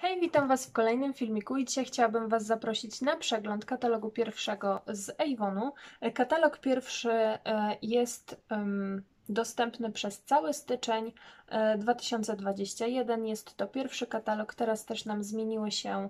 Hej, witam Was w kolejnym filmiku i dzisiaj chciałabym Was zaprosić na przegląd katalogu pierwszego z Avonu. Katalog pierwszy jest dostępny przez cały styczeń 2021. Jest to pierwszy katalog, teraz też nam zmieniły się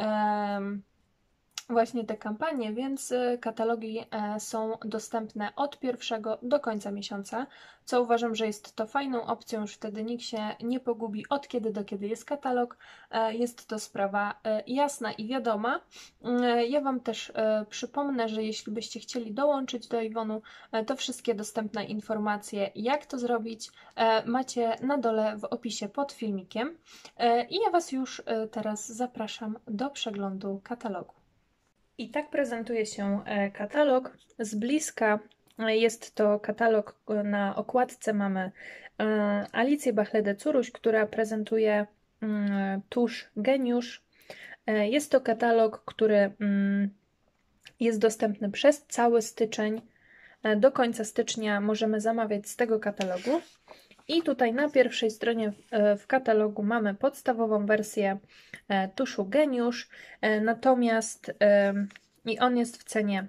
właśnie te kampanie, więc katalogi są dostępne od 1 do końca miesiąca, co uważam, że jest to fajną opcją, już wtedy nikt się nie pogubi od kiedy do kiedy jest katalog. Jest to sprawa jasna i wiadoma. Ja Wam też przypomnę, że jeśli byście chcieli dołączyć do Avonu, to wszystkie dostępne informacje, jak to zrobić, macie na dole w opisie pod filmikiem. I ja Was już teraz zapraszam do przeglądu katalogu. I tak prezentuje się katalog. Z bliska jest to katalog, na okładce mamy Alicję Bachledę-Curuś, która prezentuje tusz Geniusz. Jest to katalog, który jest dostępny przez cały styczeń. Do końca stycznia możemy zamawiać z tego katalogu. I tutaj na pierwszej stronie w katalogu mamy podstawową wersję tuszu Geniusz, natomiast i on jest w cenie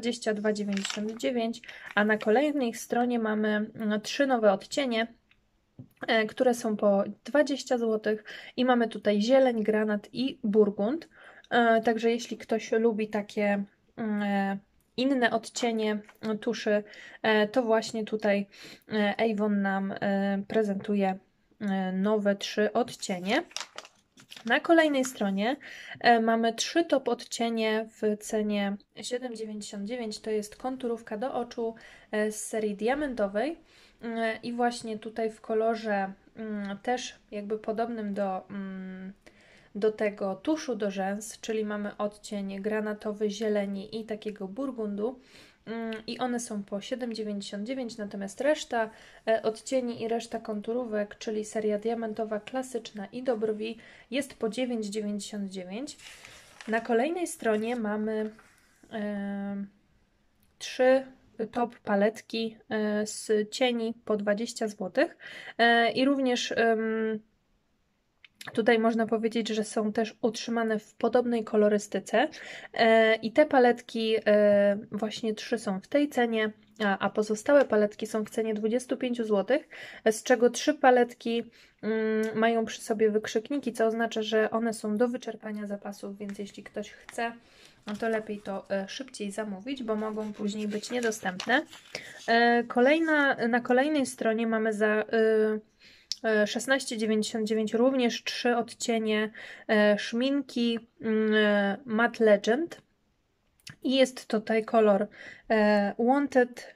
22,99, a na kolejnej stronie mamy 3 nowe odcienie, które są po 20 zł i mamy tutaj zieleń, granat i burgund. Także jeśli ktoś lubi takie inne odcienie tuszy, to właśnie tutaj Avon nam prezentuje nowe 3 odcienie. Na kolejnej stronie mamy 3 top odcienie w cenie 7,99. To jest konturówka do oczu z serii diamentowej i właśnie tutaj w kolorze też jakby podobnym do tego tuszu do rzęs, czyli mamy odcień granatowy, zieleni i takiego burgundu. I one są po 7,99, natomiast reszta odcieni i reszta konturówek, czyli seria diamentowa, klasyczna i do brwi, jest po 9,99. Na kolejnej stronie mamy 3 top paletki z cieni po 20 zł i również tutaj można powiedzieć, że są też utrzymane w podobnej kolorystyce i te paletki właśnie 3 są w tej cenie, a pozostałe paletki są w cenie 25 zł, z czego 3 paletki mają przy sobie wykrzykniki, co oznacza, że one są do wyczerpania zapasów, więc jeśli ktoś chce, no to lepiej to szybciej zamówić, bo mogą później być niedostępne. Na kolejnej stronie mamy za 16,99 również 3 odcienie szminki Matte Legend i jest tutaj kolor Wanted,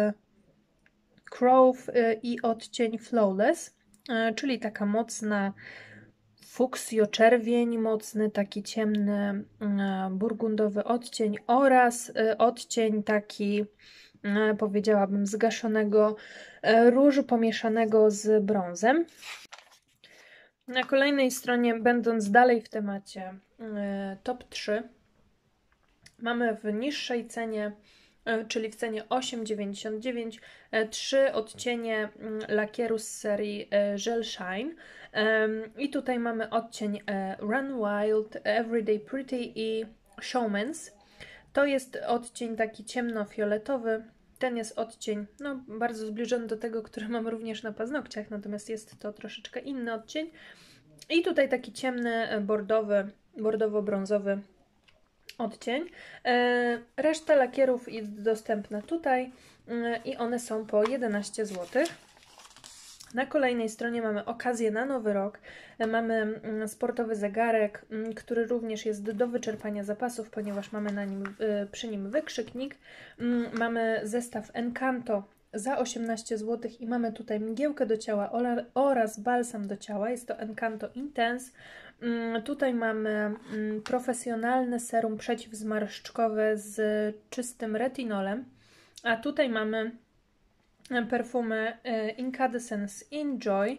Crow i odcień Flawless, czyli taka mocna fuksjo czerwień, mocny taki ciemny burgundowy odcień oraz odcień taki powiedziałabym zgaszonego różu pomieszanego z brązem. Na kolejnej stronie, będąc dalej w temacie top 3, mamy w niższej cenie, czyli w cenie 8,99, 3 odcienie lakieru z serii Gel Shine. I tutaj mamy odcień Run Wild, Everyday Pretty i Showman's. To jest odcień taki ciemnofioletowy. Ten jest odcień bardzo zbliżony do tego, który mam również na paznokciach, natomiast jest to troszeczkę inny odcień. I tutaj taki ciemny, bordowo-brązowy odcień. Reszta lakierów jest dostępna tutaj i one są po 11 zł. Na kolejnej stronie mamy okazję na nowy rok. Mamy sportowy zegarek, który również jest do wyczerpania zapasów, ponieważ mamy przy nim wykrzyknik. Mamy zestaw Encanto za 18 zł i mamy tutaj mgiełkę do ciała oraz balsam do ciała. Jest to Encanto Intense. Tutaj mamy profesjonalne serum przeciwzmarszczkowe z czystym retinolem, a tutaj mamy perfumy Incandescence Enjoy.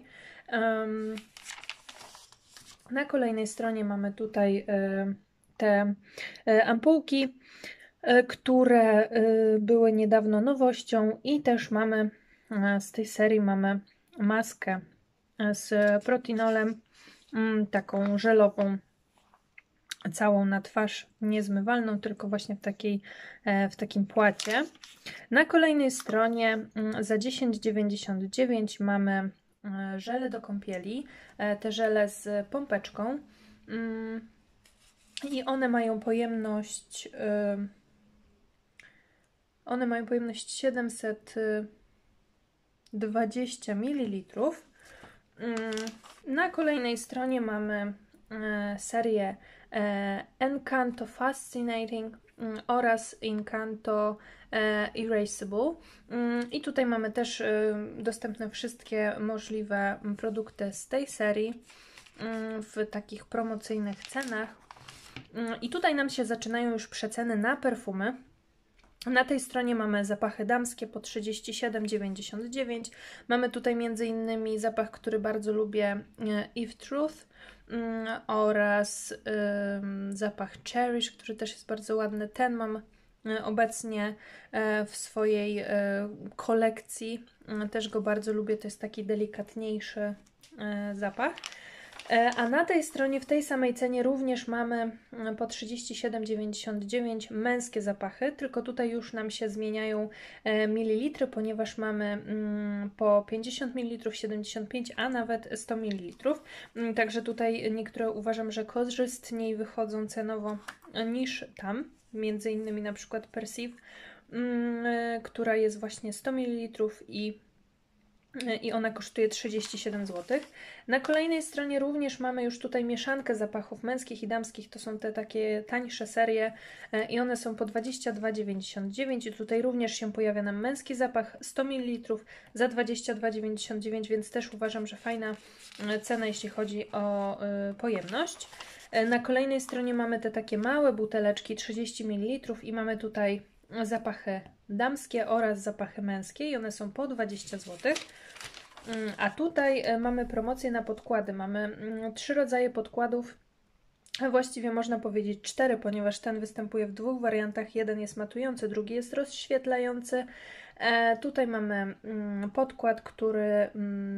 Na kolejnej stronie mamy tutaj te ampułki, które były niedawno nowością i też mamy z tej serii mamy maskę z protinolem taką żelową, całą na twarz, niezmywalną, tylko właśnie w takim płacie. Na kolejnej stronie za 10,99 mamy żele do kąpieli, te żele z pompeczką i one mają pojemność 720 ml. Na kolejnej stronie mamy serię Encanto Fascinating oraz Encanto Erasable. I tutaj mamy też dostępne wszystkie możliwe produkty z tej serii w takich promocyjnych cenach. I tutaj nam się zaczynają już przeceny na perfumy. Na tej stronie mamy zapachy damskie po 37,99. Mamy tutaj m.in. zapach, który bardzo lubię, Eve Truth, oraz zapach Cherish, który też jest bardzo ładny. Ten mam obecnie w swojej kolekcji. Też go bardzo lubię, to jest taki delikatniejszy zapach. A na tej stronie, w tej samej cenie również mamy po 37,99 męskie zapachy, tylko tutaj już nam się zmieniają mililitry, ponieważ mamy po 50 ml, 75, a nawet 100 ml. Także tutaj niektóre uważam, że korzystniej wychodzą cenowo niż tam, między innymi na przykład Perceive, która jest właśnie 100 ml i ona kosztuje 37 zł. Na kolejnej stronie również mamy już tutaj mieszankę zapachów męskich i damskich. To są te takie tańsze serie i one są po 22,99 i tutaj również się pojawia nam męski zapach 100 ml za 22,99, więc też uważam, że fajna cena, jeśli chodzi o pojemność. Na kolejnej stronie mamy te takie małe buteleczki 30 ml i mamy tutaj zapachy damskie oraz zapachy męskie i one są po 20 zł. A tutaj mamy promocję na podkłady. Mamy 3 rodzaje podkładów, a właściwie można powiedzieć 4, ponieważ ten występuje w 2 wariantach. Jeden jest matujący, drugi jest rozświetlający. Tutaj mamy podkład, który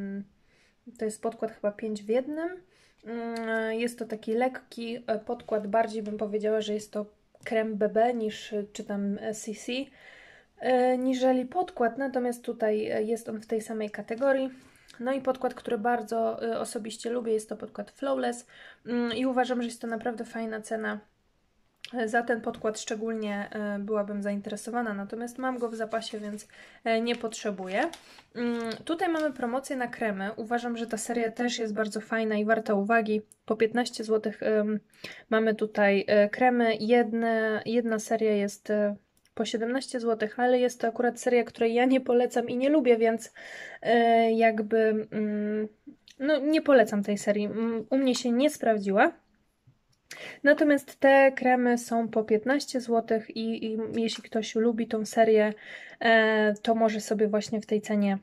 to jest podkład chyba 5 w 1. Jest to taki lekki podkład, bardziej bym powiedziała, że jest to krem BB niż czy tam CC, niżeli podkład, natomiast tutaj jest on w tej samej kategorii. No i podkład, który bardzo osobiście lubię, jest to podkład Flawless i uważam, że jest to naprawdę fajna cena. Za ten podkład szczególnie byłabym zainteresowana, natomiast mam go w zapasie, więc nie potrzebuję. Tutaj mamy promocję na kremy. Uważam, że ta seria też jest bardzo fajna i warta uwagi. Po 15 zł mamy tutaj kremy. Jedna seria jest po 17 zł, ale jest to akurat seria, której ja nie polecam i nie lubię, więc jakby no, nie polecam tej serii. U mnie się nie sprawdziła. Natomiast te kremy są po 15 zł i jeśli ktoś lubi tą serię, to może sobie właśnie w tej cenie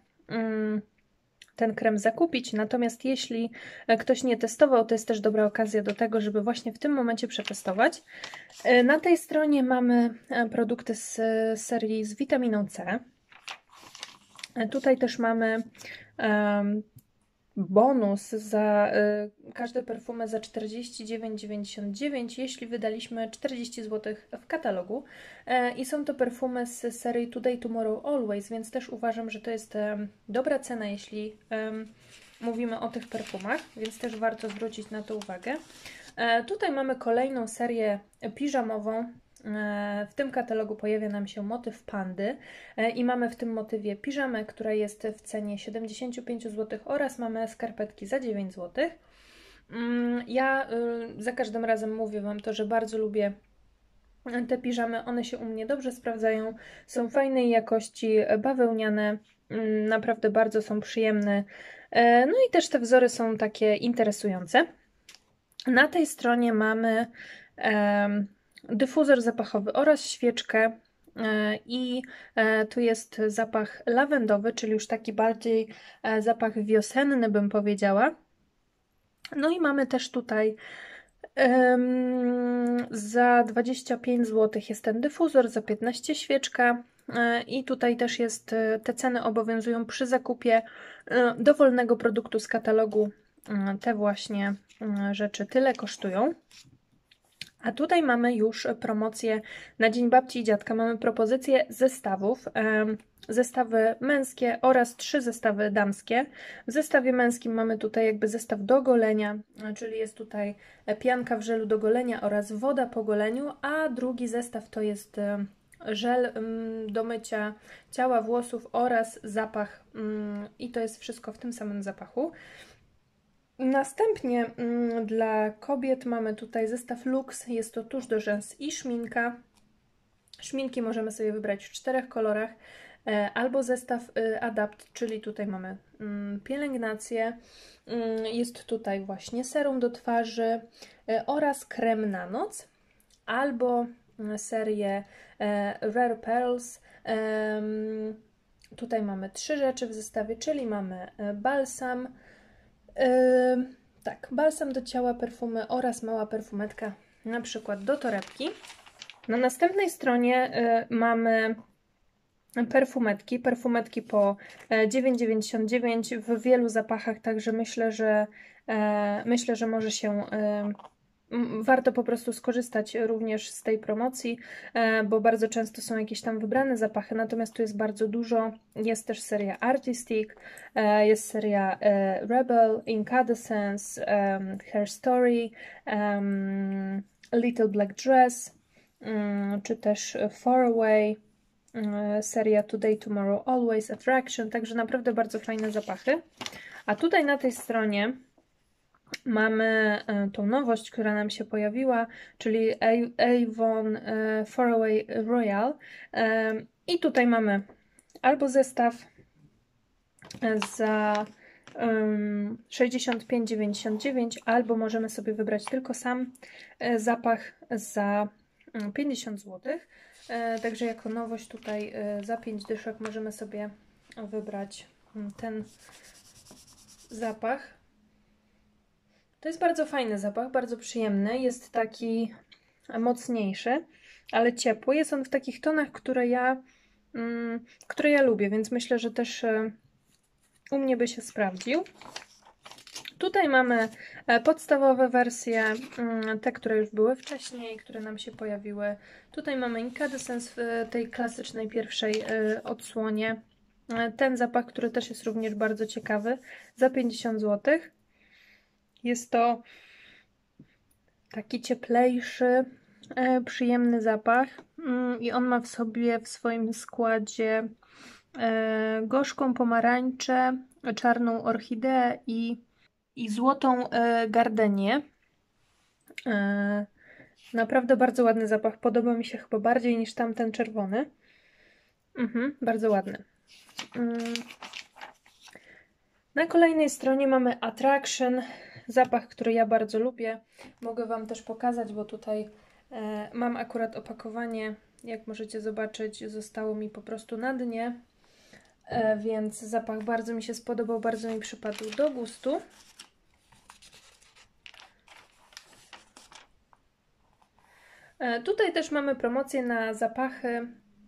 ten krem zakupić. Natomiast jeśli ktoś nie testował, to jest też dobra okazja do tego, żeby właśnie w tym momencie przetestować. Na tej stronie mamy produkty z serii z witaminą C. Tutaj też mamy bonus za każde perfumy za 49,99, jeśli wydaliśmy 40 zł w katalogu. I są to perfumy z serii Today, Tomorrow, Always, więc też uważam, że to jest dobra cena, jeśli mówimy o tych perfumach, więc też warto zwrócić na to uwagę. Tutaj mamy kolejną serię piżamową. W tym katalogu pojawia nam się motyw pandy i mamy w tym motywie piżamę, która jest w cenie 75 zł oraz mamy skarpetki za 9 zł. Ja za każdym razem mówię Wam to, że bardzo lubię te piżamy, one się u mnie dobrze sprawdzają, są fajnej jakości, bawełniane, naprawdę bardzo są przyjemne, no i też te wzory są takie interesujące. Na tej stronie mamy dyfuzor zapachowy oraz świeczkę i tu jest zapach lawendowy, czyli już taki bardziej zapach wiosenny, bym powiedziała. No i mamy też tutaj za 25 zł jest ten dyfuzor, za 15 świeczka i tutaj też jest, te ceny obowiązują przy zakupie dowolnego produktu z katalogu te właśnie rzeczy tyle kosztują. A tutaj mamy już promocję na Dzień Babci i Dziadka. Mamy propozycję zestawów. Zestawy męskie oraz 3 zestawy damskie. W zestawie męskim mamy tutaj jakby zestaw do golenia, czyli jest tutaj pianka w żelu do golenia oraz woda po goleniu, a drugi zestaw to jest żel do mycia ciała, włosów oraz zapach i to jest wszystko w tym samym zapachu. Następnie dla kobiet mamy tutaj zestaw Luxe, jest to tusz do rzęs i szminka. Szminki możemy sobie wybrać w 4 kolorach, albo zestaw Adapt, czyli tutaj mamy pielęgnację, jest tutaj właśnie serum do twarzy oraz krem na noc, albo serię Rare Pearls. Tutaj mamy 3 rzeczy w zestawie, czyli mamy balsam, tak, balsam do ciała, perfumy oraz mała perfumetka, na przykład do torebki. Na następnej stronie mamy perfumetki po 9,99 w wielu zapachach, także myślę, że może się warto po prostu skorzystać również z tej promocji, bo bardzo często są jakieś tam wybrane zapachy, natomiast tu jest bardzo dużo. Jest też seria Artistic, jest seria Rebel, Incandescence, Hair Story, Little Black Dress, czy też Far Away, seria Today, Tomorrow, Always, Attraction, także naprawdę bardzo fajne zapachy. A tutaj na tej stronie mamy tą nowość, która nam się pojawiła, czyli Avon Faraway Royal. I tutaj mamy albo zestaw za 65,99, albo możemy sobie wybrać tylko sam zapach za 50 zł. Także jako nowość tutaj za 5 dyszek możemy sobie wybrać ten zapach. To jest bardzo fajny zapach, bardzo przyjemny. Jest taki mocniejszy, ale ciepły. Jest on w takich tonach, które ja lubię, więc myślę, że też u mnie by się sprawdził. Tutaj mamy podstawowe wersje, te, które już były wcześniej, które nam się pojawiły. Tutaj mamy Incandescence w tej klasycznej pierwszej odsłonie. Ten zapach, który też jest również bardzo ciekawy, za 50 zł. Jest to taki cieplejszy, przyjemny zapach i on ma w sobie w swoim składzie gorzką pomarańczę, czarną orchideę i złotą gardenię. Naprawdę bardzo ładny zapach. Podoba mi się chyba bardziej niż tamten czerwony. Bardzo ładny. Na kolejnej stronie mamy Attraction. Zapach, który ja bardzo lubię. Mogę Wam też pokazać, bo tutaj mam akurat opakowanie. Jak możecie zobaczyć, zostało mi po prostu na dnie. Więc zapach bardzo mi się spodobał, bardzo mi przypadł do gustu. Tutaj też mamy promocję na zapachy.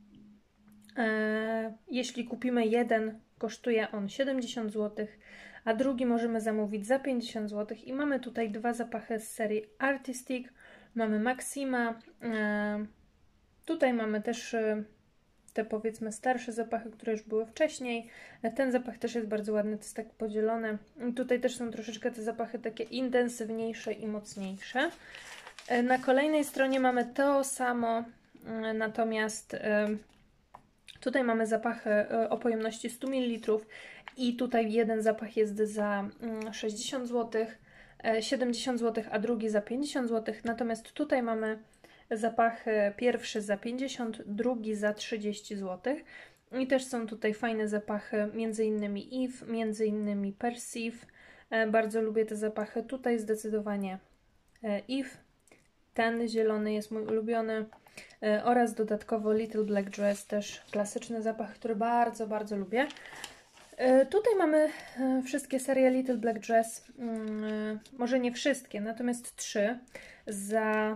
Jeśli kupimy jeden, kosztuje on 70 zł, a drugi możemy zamówić za 50 zł. I mamy tutaj 2 zapachy z serii Artistic. Mamy Maxima. Tutaj mamy też te powiedzmy starsze zapachy, które już były wcześniej. Ten zapach też jest bardzo ładny, to jest tak podzielone. I tutaj też są troszeczkę te zapachy takie intensywniejsze i mocniejsze. Na kolejnej stronie mamy to samo, natomiast tutaj mamy zapachy o pojemności 100 ml i tutaj jeden zapach jest za 60 zł, 70 zł, a drugi za 50 zł. Natomiast tutaj mamy zapach pierwszy za 50, drugi za 30 zł. I też są tutaj fajne zapachy, m.in. Eve, m.in. Perceive. Bardzo lubię te zapachy. Tutaj zdecydowanie Eve. Ten zielony jest mój ulubiony. Oraz dodatkowo Little Black Dress, też klasyczny zapach, który bardzo, bardzo lubię. Tutaj mamy wszystkie serie Little Black Dress, może nie wszystkie, natomiast 3 za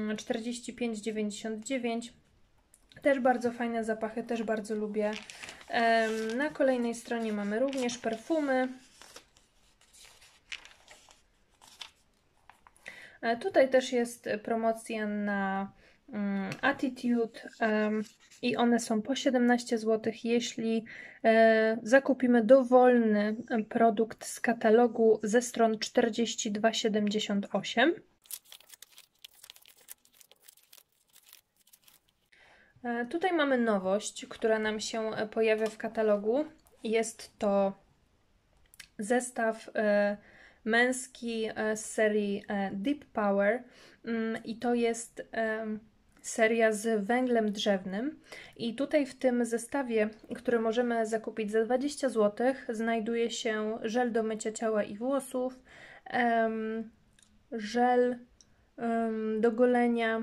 45,99. Też bardzo fajne zapachy, też bardzo lubię. Na kolejnej stronie mamy również perfumy. Tutaj też jest promocja na Attitude i one są po 17 zł, jeśli zakupimy dowolny produkt z katalogu ze stron 42,78. Tutaj mamy nowość, która nam się pojawia w katalogu. Jest to zestaw męski z serii Deep Power i to jest seria z węglem drzewnym. I tutaj w tym zestawie, który możemy zakupić za 20 zł, znajduje się żel do mycia ciała i włosów, żel do golenia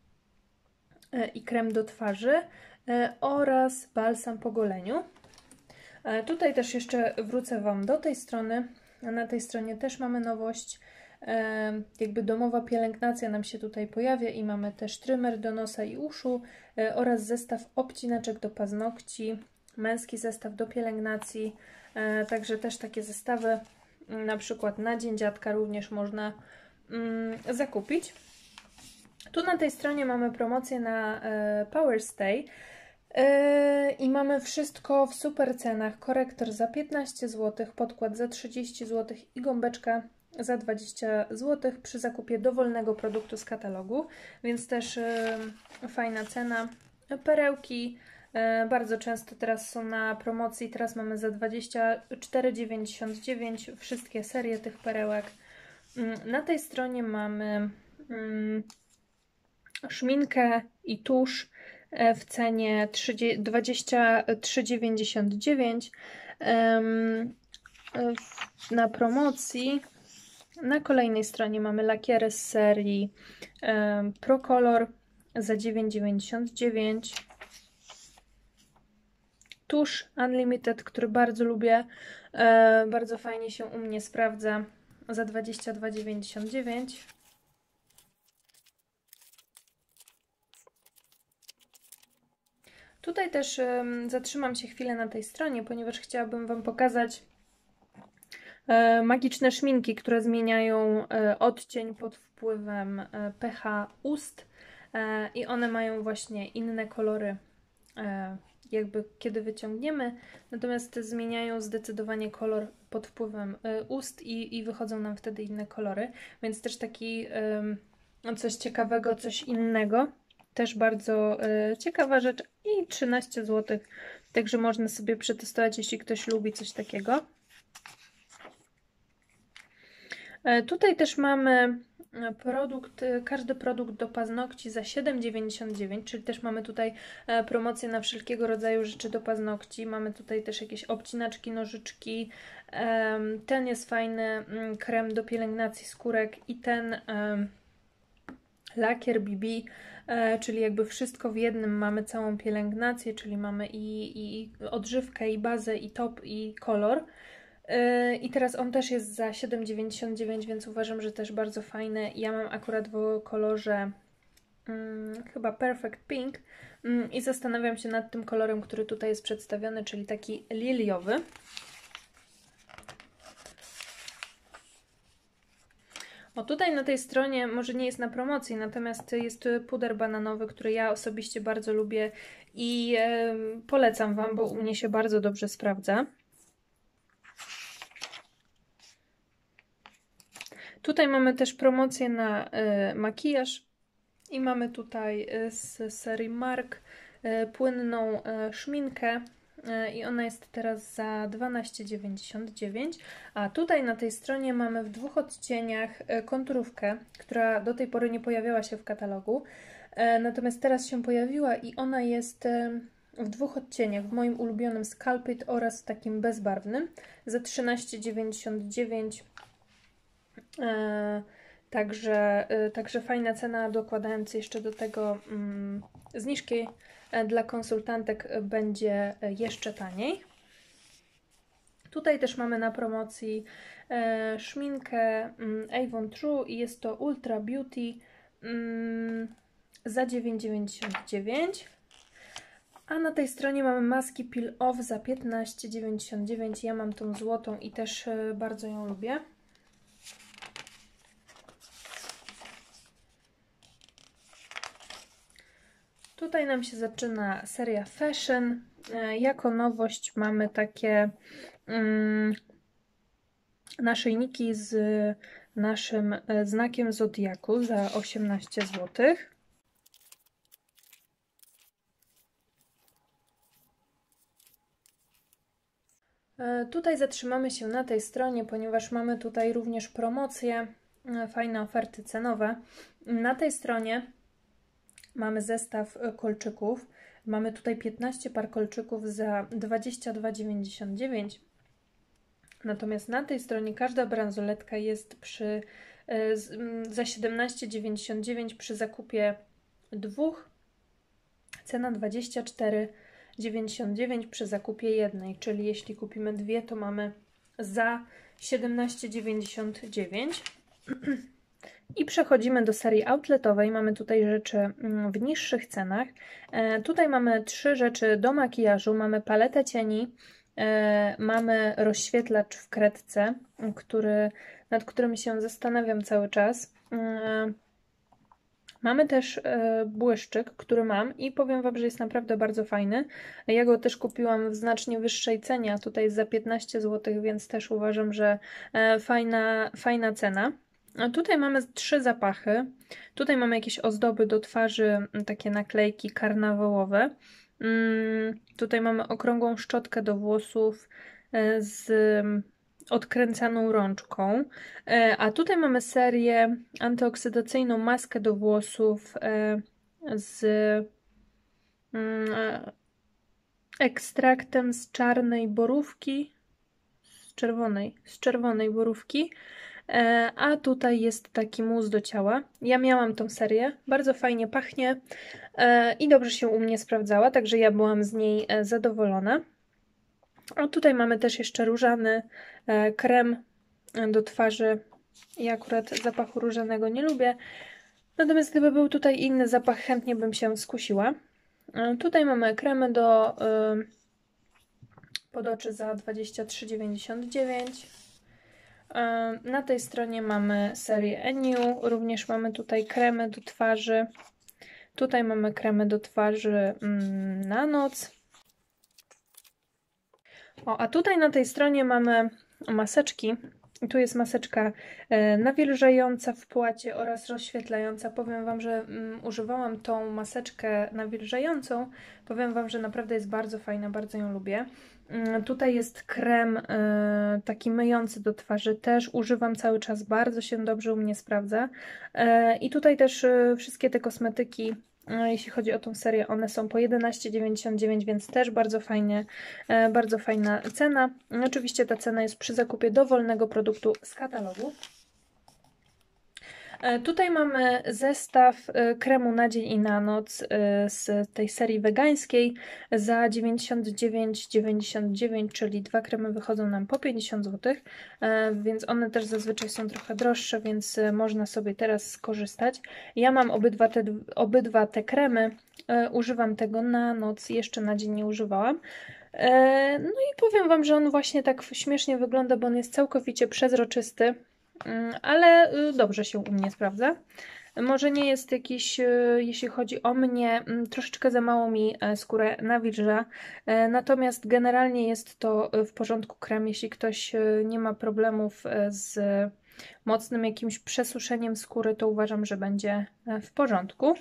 i krem do twarzy oraz balsam po goleniu. Tutaj też jeszcze wrócę Wam do tej strony. Na tej stronie też mamy nowość. Jakby domowa pielęgnacja nam się tutaj pojawia i mamy też trymer do nosa i uszu oraz zestaw obcinaczek do paznokci, męski zestaw do pielęgnacji. Także też takie zestawy na przykład na Dzień Dziadka również można zakupić. Tu na tej stronie mamy promocję na Power Stay i mamy wszystko w super cenach. Korektor za 15 zł, podkład za 30 zł i gąbeczka za 20 zł przy zakupie dowolnego produktu z katalogu, więc też fajna cena. Perełki bardzo często teraz są na promocji, teraz mamy za 24,99 wszystkie serie tych perełek. Na tej stronie mamy szminkę i tusz w cenie 23,99 na promocji. Na kolejnej stronie mamy lakiery z serii Pro Color za 9,99. Tusz Unlimited, który bardzo lubię, bardzo fajnie się u mnie sprawdza, za 22,99. Tutaj też zatrzymam się chwilę na tej stronie, ponieważ chciałabym Wam pokazać magiczne szminki, które zmieniają odcień pod wpływem pH ust i one mają właśnie inne kolory jakby kiedy wyciągniemy, natomiast zmieniają zdecydowanie kolor pod wpływem ust i wychodzą nam wtedy inne kolory, więc też taki coś ciekawego, coś innego. Też bardzo ciekawa rzecz i 13 zł, także można sobie przetestować, jeśli ktoś lubi coś takiego. Tutaj też mamy każdy produkt do paznokci za 7,99, czyli też mamy tutaj promocję na wszelkiego rodzaju rzeczy do paznokci. Mamy tutaj też jakieś obcinaczki, nożyczki. Ten jest fajny, krem do pielęgnacji skórek i ten lakier BB, czyli jakby wszystko w jednym. Mamy całą pielęgnację, czyli mamy i odżywkę, i bazę, i top, i kolor. I teraz on też jest za 7,99, więc uważam, że też bardzo fajny. Ja mam akurat w kolorze chyba Perfect Pink i zastanawiam się nad tym kolorem, który tutaj jest przedstawiony, czyli taki liliowy. O, tutaj na tej stronie może nie jest na promocji, natomiast jest puder bananowy, który ja osobiście bardzo lubię i polecam Wam, bo u mnie się bardzo dobrze sprawdza. Tutaj mamy też promocję na makijaż i mamy tutaj z serii Mark płynną szminkę i ona jest teraz za 12,99, a tutaj na tej stronie mamy w 2 odcieniach konturówkę, która do tej pory nie pojawiała się w katalogu, natomiast teraz się pojawiła i ona jest w 2 odcieniach, w moim ulubionym Sculpted oraz w takim bezbarwnym za 13,99. Także fajna cena, dokładając jeszcze do tego zniżki dla konsultantek będzie jeszcze taniej. Tutaj też mamy na promocji szminkę Avon True i jest to Ultra Beauty za 9,99. A na tej stronie mamy maski Peel Off za 15,99. Ja mam tą złotą i też bardzo ją lubię. Tutaj nam się zaczyna seria Fashion. Jako nowość mamy takie naszyjniki z naszym znakiem zodiaku za 18 zł. Tutaj zatrzymamy się na tej stronie, ponieważ mamy tutaj również promocje, fajne oferty cenowe. Na tej stronie mamy zestaw kolczyków. Mamy tutaj 15 par kolczyków za 22,99. Natomiast na tej stronie każda bransoletka jest za 17,99 przy zakupie dwóch. Cena 24,99 przy zakupie jednej, czyli jeśli kupimy dwie, to mamy za 17,99. I przechodzimy do serii outletowej. Mamy tutaj rzeczy w niższych cenach. Tutaj mamy 3 rzeczy do makijażu. Mamy paletę cieni, mamy rozświetlacz w kredce, nad którym się zastanawiam cały czas. Mamy też błyszczyk, który mam i powiem Wam, że jest naprawdę bardzo fajny. Ja go też kupiłam w znacznie wyższej cenie, a tutaj jest za 15 zł, więc też uważam, że fajna cena. A tutaj mamy 3 zapachy. Tutaj mamy jakieś ozdoby do twarzy, takie naklejki karnawałowe. Tutaj mamy okrągłą szczotkę do włosów z odkręcaną rączką. A tutaj mamy serię antyoksydacyjną maskę do włosów z ekstraktem z czarnej borówki, z czerwonej borówki. A tutaj jest taki mus do ciała. Ja miałam tą serię, bardzo fajnie pachnie i dobrze się u mnie sprawdzała, także ja byłam z niej zadowolona. A tutaj mamy też jeszcze różany krem do twarzy. Ja akurat zapachu różanego nie lubię, natomiast gdyby był tutaj inny zapach, chętnie bym się skusiła. Tutaj mamy kremy pod oczy za 23,99. Na tej stronie mamy serię Eniu, również mamy tutaj kremy do twarzy. Tutaj mamy kremy do twarzy na noc. A tutaj na tej stronie mamy maseczki. Tu jest maseczka nawilżająca w płacie oraz rozświetlająca. Powiem Wam, że używałam tą maseczkę nawilżającą. Powiem Wam, że naprawdę jest bardzo fajna, bardzo ją lubię. Tutaj jest krem taki myjący do twarzy, też używam cały czas, bardzo się dobrze u mnie sprawdza. I tutaj też wszystkie te kosmetyki, jeśli chodzi o tą serię, one są po 11,99, więc też bardzo fajna cena. Oczywiście ta cena jest przy zakupie dowolnego produktu z katalogu. Tutaj mamy zestaw kremu na dzień i na noc z tej serii wegańskiej za 99,99, czyli 2 kremy wychodzą nam po 50 zł, więc one też zazwyczaj są trochę droższe, więc można sobie teraz skorzystać. Ja mam obydwa te kremy, używam tego na noc, jeszcze na dzień nie używałam. No i powiem Wam, że on właśnie tak śmiesznie wygląda, bo on jest całkowicie przezroczysty, ale dobrze się u mnie sprawdza. Może nie jest jakiś, jeśli chodzi o mnie, troszeczkę za mało mi skórę nawilża, natomiast generalnie jest to w porządku krem. Jeśli ktoś nie ma problemów z mocnym jakimś przesuszeniem skóry, to uważam, że będzie w porządku.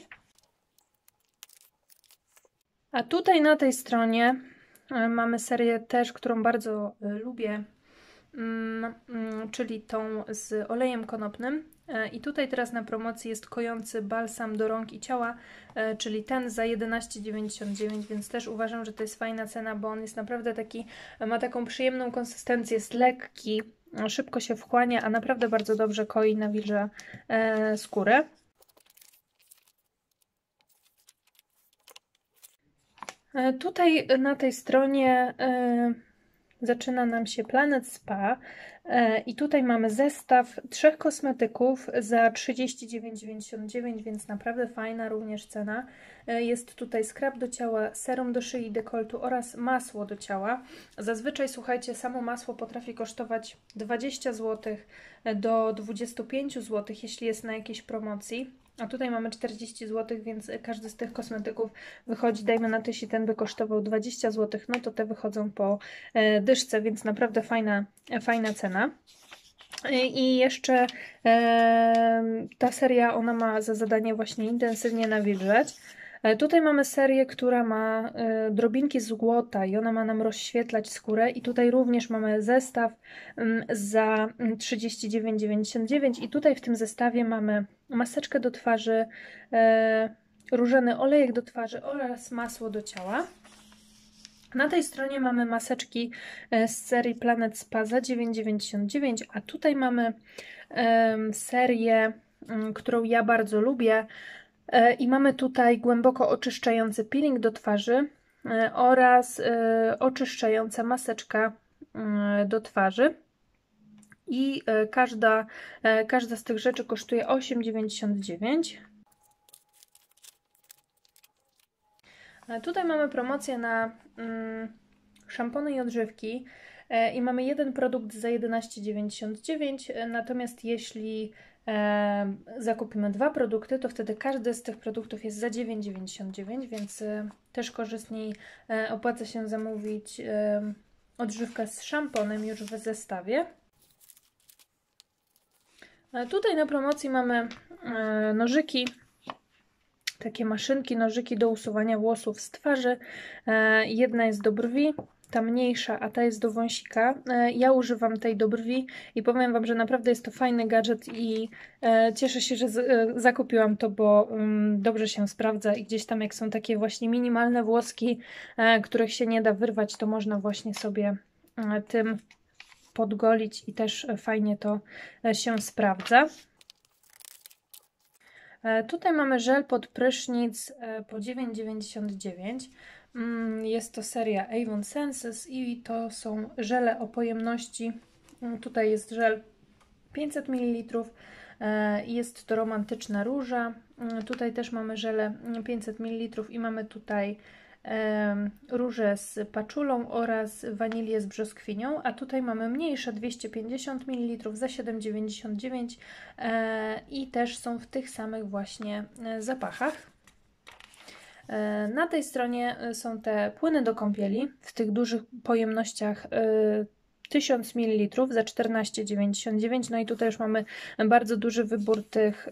A tutaj na tej stronie mamy serię też, którą bardzo lubię, czyli tą z olejem konopnym. I tutaj teraz na promocji jest kojący balsam do rąk i ciała, czyli ten za 11,99, więc też uważam, że to jest fajna cena, bo on jest naprawdę taki, ma taką przyjemną konsystencję, jest lekki, szybko się wchłania, a naprawdę bardzo dobrze koi, nawilża skórę. Tutaj na tej stronie zaczyna nam się Planet Spa i tutaj mamy zestaw 3 kosmetyków za 39,99, więc naprawdę fajna również cena. Jest tutaj skrab do ciała, serum do szyi i dekoltu oraz masło do ciała. Zazwyczaj, słuchajcie, samo masło potrafi kosztować 20 zł do 25 zł, jeśli jest na jakiejś promocji. a tutaj mamy 40 zł, więc każdy z tych kosmetyków wychodzi, dajmy na to, jeśli ten by kosztował 20 zł, no to te wychodzą po dyszce, więc naprawdę fajna cena. I jeszcze ta seria, ona ma za zadanie właśnie intensywnie nawilżać. Tutaj mamy serię, która ma drobinki złota i ona ma nam rozświetlać skórę i tutaj również mamy zestaw za 39,99 i tutaj w tym zestawie mamy maseczkę do twarzy, różany olejek do twarzy oraz masło do ciała. Na tej stronie mamy maseczki z serii Planet Spa za 9,99, a tutaj mamy serię, którą ja bardzo lubię i mamy tutaj głęboko oczyszczający peeling do twarzy oraz oczyszczająca maseczka do twarzy. I każda z tych rzeczy kosztuje 8,99. Tutaj mamy promocję na szampony i odżywki i mamy jeden produkt za 11,99, natomiast jeśli zakupimy dwa produkty, to wtedy każdy z tych produktów jest za 9,99, więc też korzystniej opłaca się zamówić odżywkę z szamponem już w zestawie. Tutaj na promocji mamy nożyki, takie maszynki, nożyki do usuwania włosów z twarzy. Jedna jest do brwi, ta mniejsza, a ta jest do wąsika. Ja używam tej do brwi i powiem Wam, że naprawdę jest to fajny gadżet i cieszę się, że zakupiłam to, bo dobrze się sprawdza i gdzieś tam jak są takie właśnie minimalne włoski, których się nie da wyrwać, to można właśnie sobie tym podgolić i też fajnie to się sprawdza. Tutaj mamy żel pod prysznic po 9,99. Jest to seria Avon Senses i to są żele o pojemności. Tutaj jest żel 500 ml. Jest to romantyczna róża. Tutaj też mamy żele 500 ml i mamy tutaj różę z paczulą oraz wanilię z brzoskwinią, a tutaj mamy mniejsze 250 ml za 7,99 i też są w tych samych właśnie zapachach. Na tej stronie są te płyny do kąpieli w tych dużych pojemnościach 1000 ml za 14,99. No i tutaj już mamy bardzo duży wybór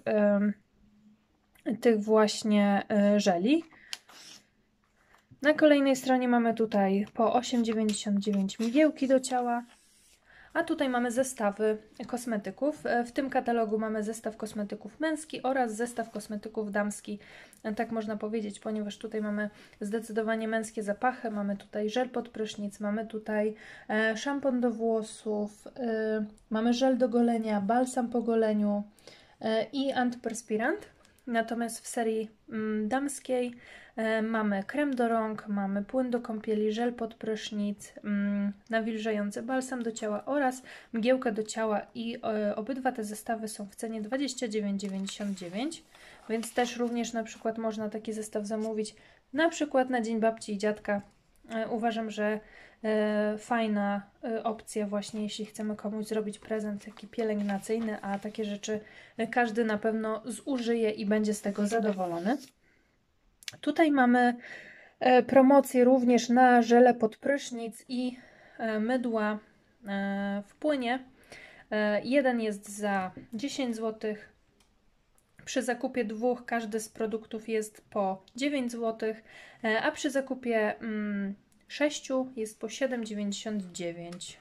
tych właśnie żeli. Na kolejnej stronie mamy tutaj po 8,99 mgiełki do ciała, a tutaj mamy zestawy kosmetyków. W tym katalogu mamy zestaw kosmetyków męski oraz zestaw kosmetyków damski, tak można powiedzieć, ponieważ tutaj mamy zdecydowanie męskie zapachy, mamy tutaj żel pod prysznic, mamy tutaj szampon do włosów, mamy żel do golenia, balsam po goleniu i antyperspirant. Natomiast w serii damskiej mamy krem do rąk, mamy płyn do kąpieli, żel pod prysznic, nawilżający balsam do ciała oraz mgiełka do ciała i obydwa te zestawy są w cenie 29,99, więc też również na przykład można taki zestaw zamówić na przykład na Dzień Babci i Dziadka. Uważam, że fajna opcja właśnie, jeśli chcemy komuś zrobić prezent taki pielęgnacyjny, a takie rzeczy każdy na pewno zużyje i będzie z tego zadowolony. Tutaj mamy promocję również na żele pod prysznic i mydła w płynie. Jeden jest za 10 zł. Przy zakupie dwóch każdy z produktów jest po 9 zł, a przy zakupie 6 jest po 7,99.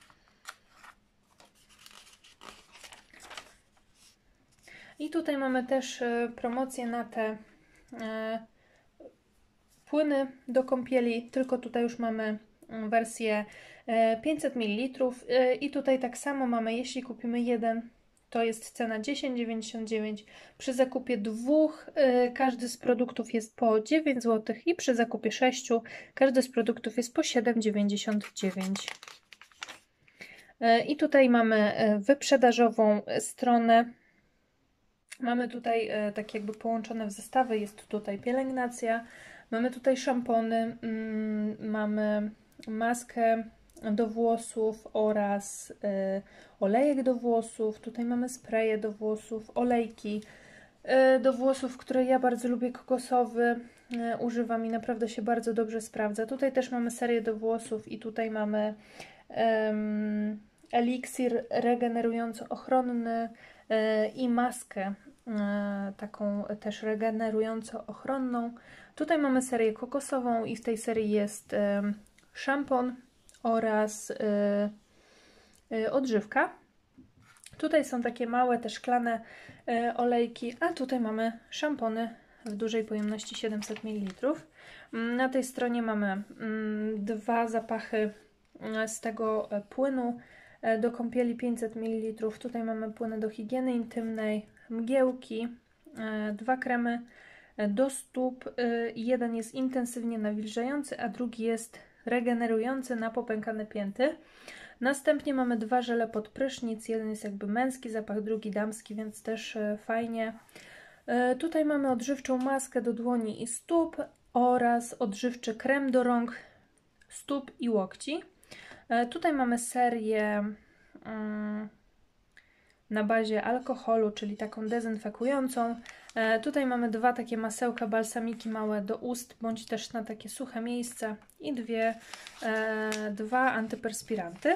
I tutaj mamy też promocję na te płyny do kąpieli, tylko tutaj już mamy wersję 500 ml i tutaj tak samo mamy, jeśli kupimy jeden, to jest cena 10,99. Przy zakupie dwóch każdy z produktów jest po 9 zł i przy zakupie 6 każdy z produktów jest po 7,99. I tutaj mamy wyprzedażową stronę. Mamy tutaj tak jakby połączone w zestawy, jest tutaj pielęgnacja, mamy tutaj szampony, mamy maskę do włosów oraz olejek do włosów, tutaj mamy spreje do włosów, olejki, do włosów, który ja bardzo lubię, kokosowy. Używam i naprawdę się bardzo dobrze sprawdza. Tutaj też mamy serię do włosów i tutaj mamy eliksir regenerująco-ochronny i maskę taką też regenerująco-ochronną. Tutaj mamy serię kokosową i w tej serii jest szampon oraz odżywka. Tutaj są takie małe, te szklane olejki, a tutaj mamy szampony w dużej pojemności 700 ml. Na tej stronie mamy dwa zapachy z tego płynu do kąpieli 500 ml. Tutaj mamy płyny do higieny intymnej, mgiełki, dwa kremy do stóp. Jeden jest intensywnie nawilżający, a drugi jest regenerujący na popękane pięty. Następnie mamy dwa żele pod prysznic. Jeden jest jakby męski zapach, drugi damski, więc też fajnie. Tutaj mamy odżywczą maskę do dłoni i stóp oraz odżywczy krem do rąk, stóp i łokci. Tutaj mamy serię na bazie alkoholu, czyli taką dezynfekującą. Tutaj mamy dwa takie masełka, balsamiki małe do ust, bądź też na takie suche miejsca i dwa antyperspiranty.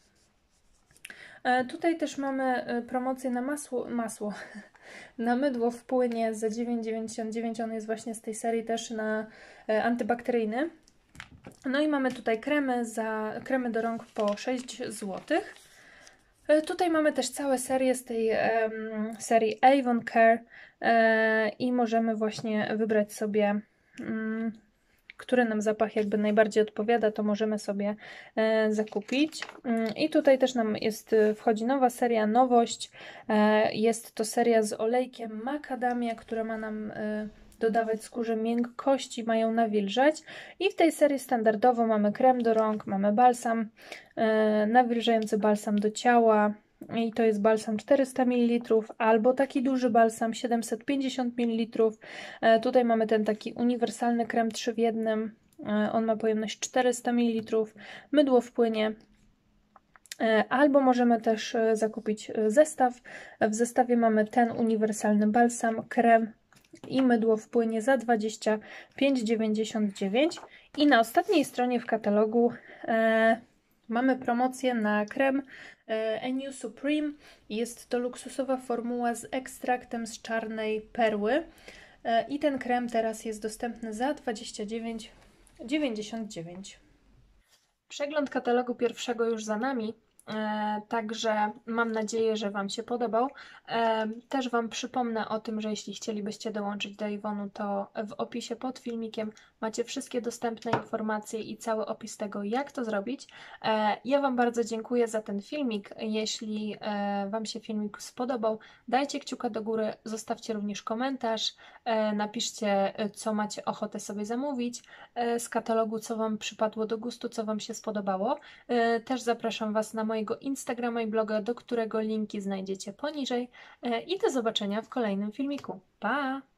Tutaj też mamy promocję na masło na mydło w płynie za 9,99. On jest właśnie z tej serii też na antybakteryjny. No i mamy tutaj kremy do rąk po 6 zł. Tutaj mamy też całe serie z tej serii Avon Care i możemy właśnie wybrać sobie, który nam zapach jakby najbardziej odpowiada, to możemy sobie zakupić. I tutaj też nam wchodzi nowa seria, nowość. Jest to seria z olejkiem macadamia, która ma nam dodawać skórze miękkości, mają nawilżać. I w tej serii standardowo mamy krem do rąk, mamy balsam, nawilżający balsam do ciała. I to jest balsam 400 ml, albo taki duży balsam 750 ml. Tutaj mamy ten taki uniwersalny krem 3 w 1. On ma pojemność 400 ml. Mydło w płynie. Albo możemy też zakupić zestaw. W zestawie mamy ten uniwersalny balsam, krem i mydło w płynie za 25,99. I na ostatniej stronie w katalogu mamy promocję na krem Eniu Supreme. Jest to luksusowa formuła z ekstraktem z czarnej perły. I ten krem teraz jest dostępny za 29,99. Przegląd katalogu pierwszego już za nami. Także mam nadzieję, że Wam się podobał. Też Wam przypomnę o tym, że jeśli chcielibyście dołączyć do Avonu, to w opisie pod filmikiem macie wszystkie dostępne informacje i cały opis tego, jak to zrobić. Ja Wam bardzo dziękuję za ten filmik. Jeśli Wam się filmik spodobał, dajcie kciuka do góry, zostawcie również komentarz, napiszcie, co macie ochotę sobie zamówić z katalogu, co Wam przypadło do gustu, co Wam się spodobało. Też zapraszam Was na mojego Instagrama i bloga, do którego linki znajdziecie poniżej. I do zobaczenia w kolejnym filmiku. Pa!